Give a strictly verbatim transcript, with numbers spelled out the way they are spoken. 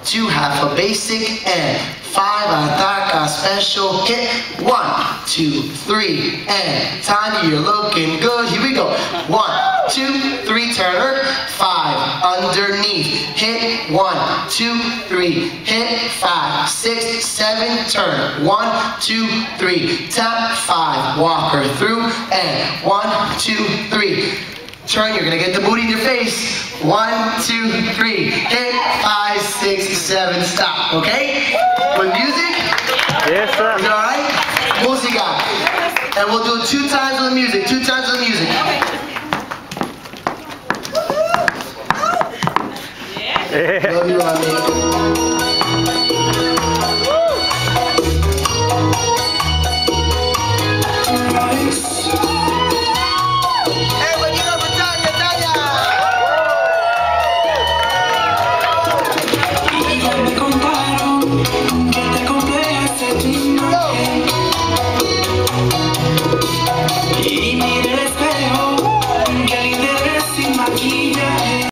two half a basic, and five ataca special hit. One, two, three, and tiny, you're looking good. Here we go. One, two, three, turner. Five, underneath, hit. One, two, three, hit. Five, six, seven, turn. One, two, three, tap. Five, walk her through, and one, two, three. Turn, you're gonna get the booty in your face. One, two, three, hit. Five, six, seven, stop, okay? With music? Yes, sir. Is it alright? Música. And we'll do it two times with the music, two times with the music. Yeah. Love you, Ronnie.